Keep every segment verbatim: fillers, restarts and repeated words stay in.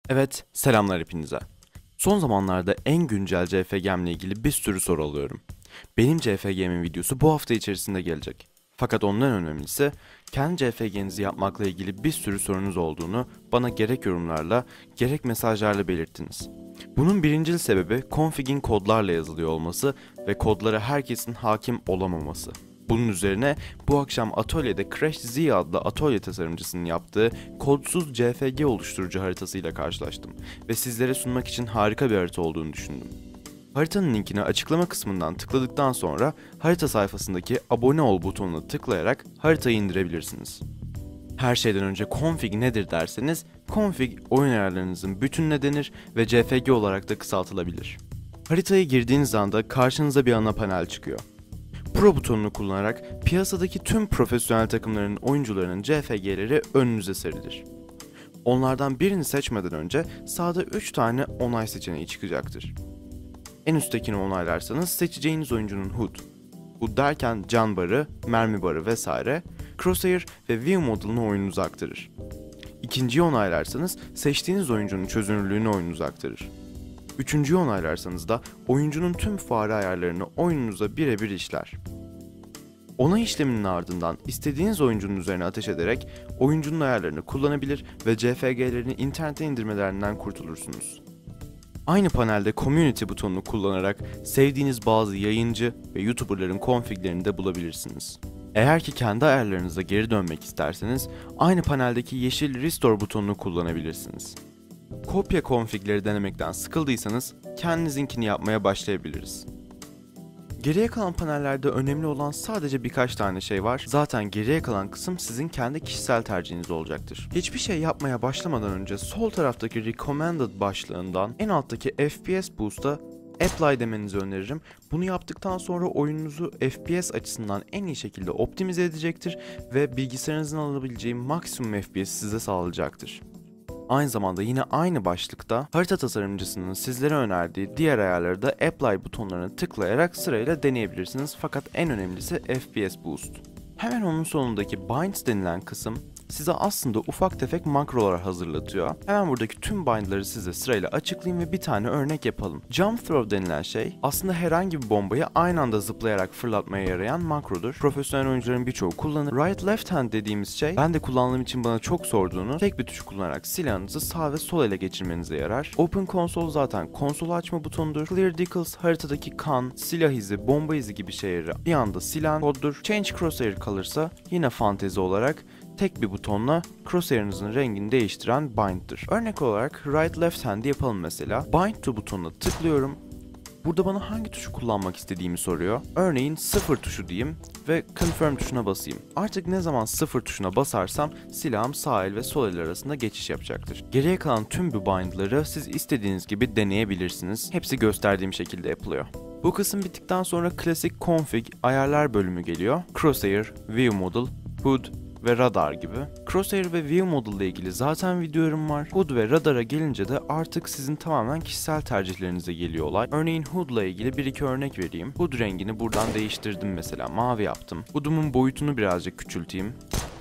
Evet, selamlar hepinize. Son zamanlarda en güncel C F G M ile ilgili bir sürü soru alıyorum. Benim C F G M'in videosu bu hafta içerisinde gelecek. Fakat ondan önemlisi, kendi C F G'nizi yapmakla ilgili bir sürü sorunuz olduğunu bana gerek yorumlarla, gerek mesajlarla belirttiniz. Bunun birincil sebebi config'in kodlarla yazılıyor olması ve kodlara herkesin hakim olamaması. Bunun üzerine bu akşam atölyede Crash Z adlı atölye tasarımcısının yaptığı kodsuz C F G oluşturucu haritasıyla karşılaştım ve sizlere sunmak için harika bir harita olduğunu düşündüm. Haritanın linkini açıklama kısmından tıkladıktan sonra harita sayfasındaki abone ol butonuna tıklayarak haritayı indirebilirsiniz. Her şeyden önce config nedir derseniz, config oyun ayarlarınızın bütününe denir ve C F G olarak da kısaltılabilir. Haritaya girdiğiniz anda karşınıza bir ana panel çıkıyor. Pro butonunu kullanarak piyasadaki tüm profesyonel takımların oyuncularının C F G'leri önünüze serilir. Onlardan birini seçmeden önce sağda üç tane onay seçeneği çıkacaktır. En üsttekini onaylarsanız seçeceğiniz oyuncunun H U D, H U D derken can barı, mermi barı vesaire, crosshair ve view model'ını oyununuza aktarır. İkinciyi onaylarsanız seçtiğiniz oyuncunun çözünürlüğünü oyununuza aktarır. Üçüncüyü onaylarsanız da oyuncunun tüm fare ayarlarını oyununuza birebir işler. Onay işleminin ardından istediğiniz oyuncunun üzerine ateş ederek oyuncunun ayarlarını kullanabilir ve C F G'lerini internete indirmelerinden kurtulursunuz. Aynı panelde Community butonunu kullanarak sevdiğiniz bazı yayıncı ve YouTuber'ların configlerini de bulabilirsiniz. Eğer ki kendi ayarlarınıza geri dönmek isterseniz aynı paneldeki yeşil Restore butonunu kullanabilirsiniz. Kopya configleri denemekten sıkıldıysanız kendinizinkini yapmaya başlayabiliriz. Geriye kalan panellerde önemli olan sadece birkaç tane şey var. Zaten geriye kalan kısım sizin kendi kişisel tercihiniz olacaktır. Hiçbir şey yapmaya başlamadan önce sol taraftaki Recommended başlığından en alttaki F P S Boost'a Apply demenizi öneririm. Bunu yaptıktan sonra oyununuzu F P S açısından en iyi şekilde optimize edecektir ve bilgisayarınızın alabileceği maksimum F P S size sağlayacaktır. Aynı zamanda yine aynı başlıkta harita tasarımcısının sizlere önerdiği diğer ayarları da Apply butonlarına tıklayarak sırayla deneyebilirsiniz, fakat en önemlisi F P S Boost. Hemen onun sonundaki Binds denilen kısım size aslında ufak tefek makrolar hazırlatıyor. Hemen buradaki tüm bind'ları size sırayla açıklayayım ve bir tane örnek yapalım. Jump Throw denilen şey aslında herhangi bir bombayı aynı anda zıplayarak fırlatmaya yarayan makrodur. Profesyonel oyuncuların birçoğu kullanır. Right Left Hand dediğimiz şey, ben de kullandığım için bana çok sorduğunu, tek bir tuşu kullanarak silahınızı sağ ve sol ele geçirmenize yarar. Open Console zaten konsolu açma butonudur. Clear Decals haritadaki kan, silah izi, bomba izi gibi şeyleri bir anda silen koddur. Change Crosshair kalırsa yine fantezi olarak tek bir butonla crosshair'ınızın rengini değiştiren bind'dir. Örnek olarak right left hand yapalım mesela. Bind to butonuna tıklıyorum. Burada bana hangi tuşu kullanmak istediğimi soruyor. Örneğin sıfır tuşu diyeyim ve confirm tuşuna basayım. Artık ne zaman sıfır tuşuna basarsam silahım sağ el ve sol el arasında geçiş yapacaktır. Geriye kalan tüm bu bind'ları siz istediğiniz gibi deneyebilirsiniz. Hepsi gösterdiğim şekilde yapılıyor. Bu kısım bittikten sonra klasik config ayarlar bölümü geliyor. Crosshair, view model, H U D ve radar gibi. Crosshair ve View Model ile ilgili zaten videolarım var. H U D ve radara gelince de artık sizin tamamen kişisel tercihlerinize geliyor olay. Örneğin H U D ile ilgili bir iki örnek vereyim. H U D rengini buradan değiştirdim mesela. Mavi yaptım. H U D'umun boyutunu birazcık küçülteyim.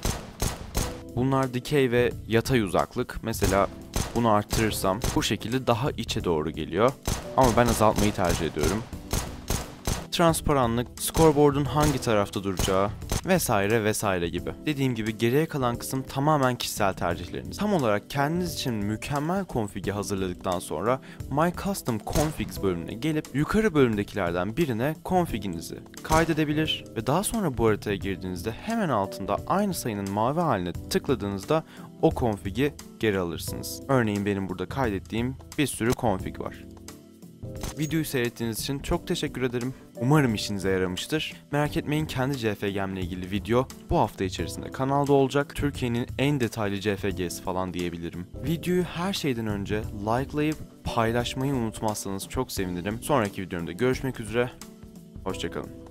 Bunlar dikey ve yatay uzaklık. Mesela bunu arttırırsam bu şekilde daha içe doğru geliyor. Ama ben azaltmayı tercih ediyorum. Transparanlık, scoreboard'un hangi tarafta duracağı vesaire vesaire gibi. Dediğim gibi geriye kalan kısım tamamen kişisel tercihleriniz. Tam olarak kendiniz için mükemmel config'i hazırladıktan sonra My Custom Configs bölümüne gelip yukarı bölümdekilerden birine config'inizi kaydedebilir ve daha sonra bu haritaya girdiğinizde hemen altında aynı sayının mavi haline tıkladığınızda o config'i geri alırsınız. Örneğin benim burada kaydettiğim bir sürü config var. Videoyu seyrettiğiniz için çok teşekkür ederim. Umarım işinize yaramıştır. Merak etmeyin, kendi C F G M ile ilgili video bu hafta içerisinde kanalda olacak. Türkiye'nin en detaylı C F G'si falan diyebilirim. Videoyu her şeyden önce likelayıp paylaşmayı unutmazsanız çok sevinirim. Sonraki videomda görüşmek üzere. Hoşçakalın.